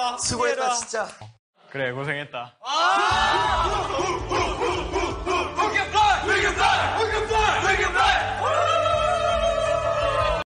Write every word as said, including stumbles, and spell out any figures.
수고했다. 수고했다 진짜. 그래 고생했다. We can fly! We can fly! We can fly! We can fly!